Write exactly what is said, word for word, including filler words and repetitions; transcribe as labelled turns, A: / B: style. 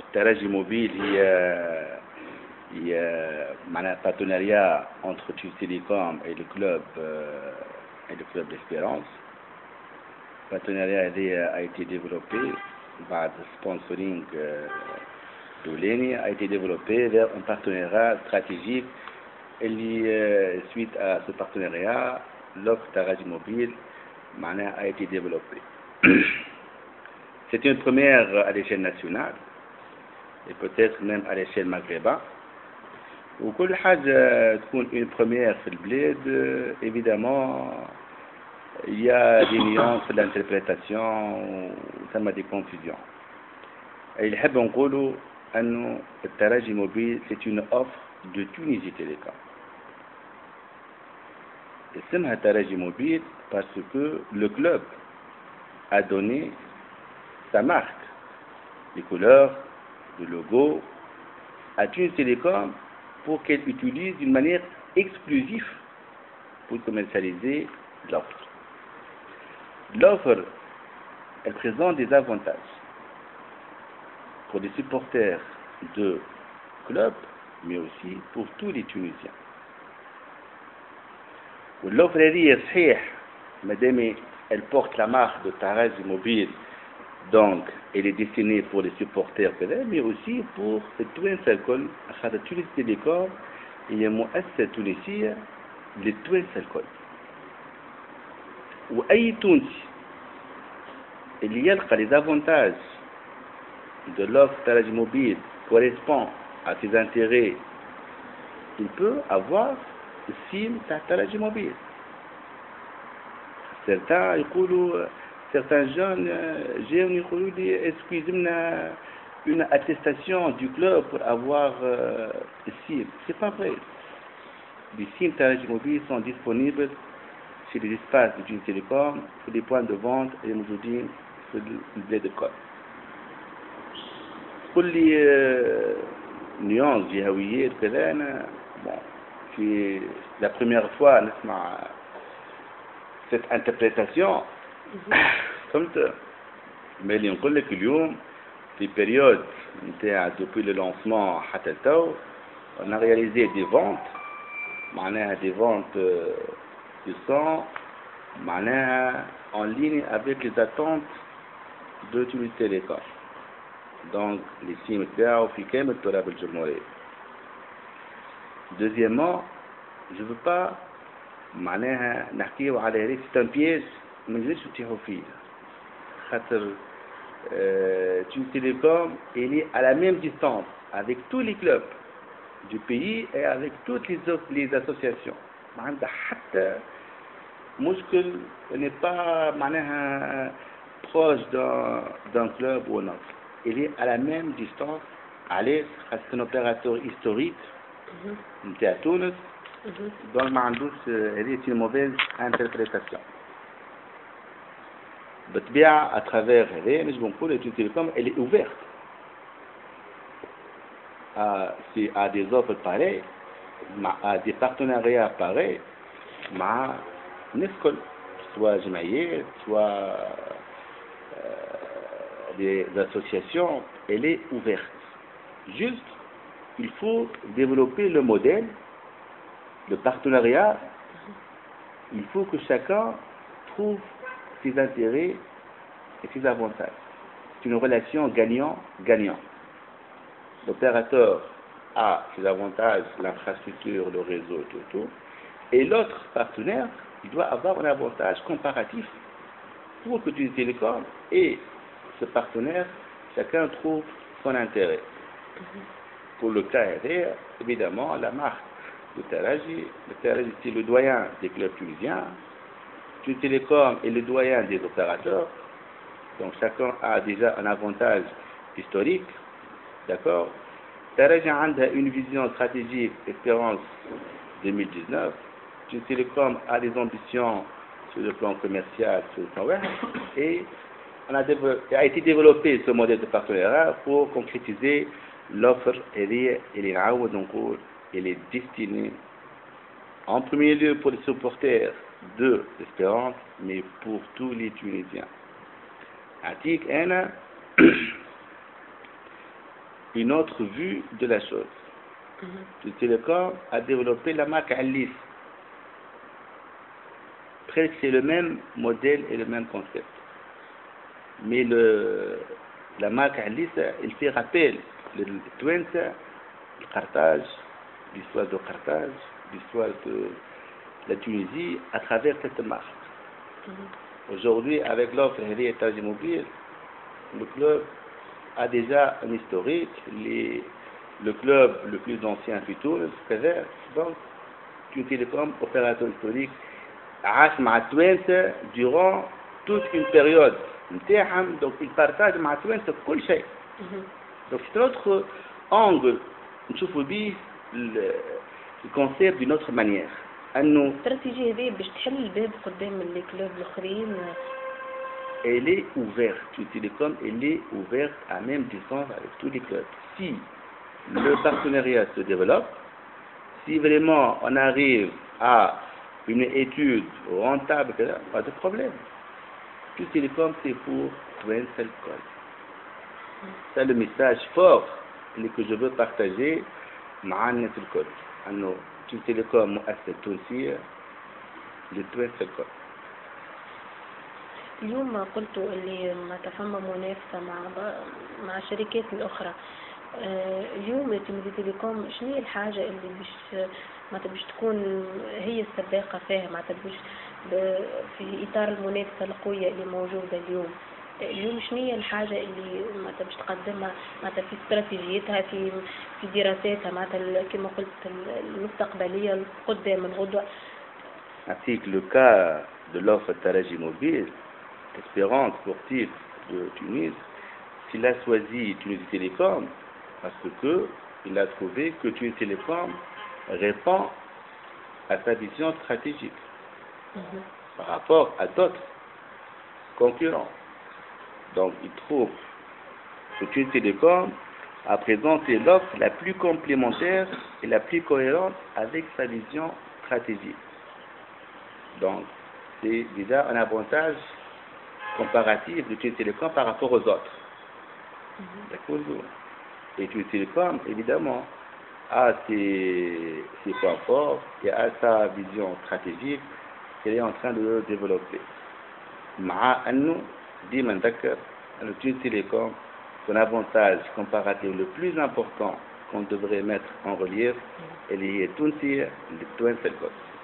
A: Taraji Mobile, il y a, il y a un partenariat entre Tunis Télécom et le club euh, et le club d'Espérance. Le partenariat a été développé par le sponsoring euh, de l'E N I, a été développé vers un partenariat stratégique. Et euh, suite à ce partenariat, l'offre Taraji Mobile a été développée. C'est une première à l'échelle nationale et peut-être même à l'échelle maghrébine. وكل حاجة تكون une première في البلاد évidemment il y a des nuances في l'interprétation وثم des confusions. اللي نحب نقوله أنه التراجي موبيل c'est une offre de Tunisie Télécom. اسمها تراجي موبيل parce que le club a donné sa marque, les couleurs, le logo à Tunis Télécom pour qu'elle utilise d'une manière exclusive pour commercialiser l'offre. L'offre, elle présente des avantages pour les supporters de club, mais aussi pour tous les Tunisiens. L'offre est صحيح, madame, elle porte la marque de Taraji Mobile, donc elle est destinée pour les supporters, mais aussi pour التوانسة الكل. خاطر تونس تيليكوم هي مؤسسة تونسية للتوانسة الكل. وأي تونسي اللي يلقى les avantages de l'offre Taraji Mobile correspond à ses intérêts, il peut avoir le SIM Taraji Mobile. Certains يقولوا certains jeunes جاوني يقولوا لي est-ce que يلزمنا une attestation du club pour avoir euh, le SIM. C'est pas vrai. Les SIM Taraji Mobile sont disponibles chez les espaces de Tunis Télécom, sur les points de vente et aujourd'hui sur le blé de code. Pour les euh, nuances جهويات كذا أنا bon في la première fois نسمع cette interprétation فهمت. mais اللي نقول لك اليوم في période depuis le lancement حتى التو on a réalisé des ventes معناها des ventes euh, qui sont معناها en ligne avec les attentes de Tunis Télécom. donc les SIM تاعو في كامل التراب الجمهورية. deuxièmement je veux pas معناها نحكيو على هذه c'est un piège ما نجمش نتيحوا فيه خاطر euh, Tunis Télécom elle est à la même distance avec tous les clubs du pays et avec toutes les autres les associations. معناتها حتى مشكل n'est pas معناها proche d'un d'un club ou un autre. Elle est à la même distance. عليه c'est un opérateur historique نتاع تونس. donc ما عندوش هذه c'est une mauvaise interprétation. بالطبيعة à travers هذا نجم نقول Tunis Télécom elle est ouverte à, à des offres pareilles, à des partenariats pareils مع الناس الكل soit جمعيات soit euh, des associations. Elle est ouverte. Juste il faut développer le modèle, le partenariat. Il faut que chacun trouve ses intérêts et ses avantages. C'est une relation gagnant-gagnant. L'opérateur a ses avantages, l'infrastructure, le réseau, tout, tout. Et l'autre partenaire, il doit avoir un avantage comparatif pour que Tunis Télécom et ce partenaire, chacun trouve son intérêt. Pour le cas R, évidemment, la marque de Taraji, le Taraji c'est le doyen des clubs tunisiens, Tunis Télécom est le doyen des opérateurs, donc chacun a déjà un avantage historique, d'accord. Taraji a une vision stratégique, Espérance deux mille dix-neuf, Tunis Télécom a des ambitions sur le plan commercial, sur le plan web, et on a, a été développé ce modèle de partenariat pour concrétiser l'offre. Elle est, elle est, elle est destinée en premier lieu pour les supporters de l'Espérance, mais pour tous les Tunisiens. Atik, une autre vue de la chose. Le Télécom a développé la marque Alice. Presque c'est le même modèle et le même concept. Mais le, la marque Alice, elle fait rappel le Twente, le Carthage, l'histoire de Carthage, l'histoire de la Tunisie à travers cette marque. Mm-hmm. Aujourd'hui, avec l'offre Hedi Étage Mobile, le club a déjà un historique. Les, le club le plus ancien في تونس كذا. Donc, Tunisie Télécom, opérateur historique, عاش مع التوانسة durant toute une période نتاعهم. Donc, il partage مع التوانسة كل شيء. Donc, c'est notre angle نشوفوا به le concept d'une autre manière. أنه
B: الاستراتيجية هذه باش تحل الباب قدام لي كلوب الآخرين.
A: Elle est ouverte, Tunisie Télécom, elle est ouverte à même distance avec tous les clubs. Si le partenariat se développe, si vraiment on arrive à une étude rentable, pas de problème. Tunisie Télécom, c'est pour un seul code. C'est le message fort que je veux partager مع الناس الكل. أنه Tunisie Télécom مؤسسة تونسية للتوين الكل.
B: اليوم قلت اللي ما تفهم منافسة مع مع الشركات الأخرى. اليوم تونسي تيليكوم شنو هي الحاجة اللي باش ما تبيش تكون هي السباقة فيها، ما تبيش في إطار المنافسة القوية اللي موجودة اليوم. اليوم شنو هي الحاجة اللي ما تبيش تقدمها معناتها في استراتيجيتها في في دراساتها معناتها كما قلت المستقبلية قدام الغدوة.
A: Ainsi que le cas de l'offre Taraji Mobile, Espérance sportive de Tunis, qu'il a choisi Tunisie Télécom parce que il a trouvé que Tunisie Télécom répond à sa vision stratégique mm-hmm. par rapport à d'autres concurrents. Donc il trouve que Tunisie Télécom a présenté l'offre la plus complémentaire et la plus cohérente avec sa vision stratégique. Donc c'est déjà un avantage comparatif de Tunisie Télécom par rapport aux autres. Mm-hmm. D'accord. Et Tunisie Télécom, évidemment, a ses, ses points forts et a sa vision stratégique qu'elle est en train de développer. مع أنه ديما نذكر أن Tunisie Télécom, son avantage comparatif le plus important qu'on devrait mettre en relief, elle est Tunisia, le Twente Telcom.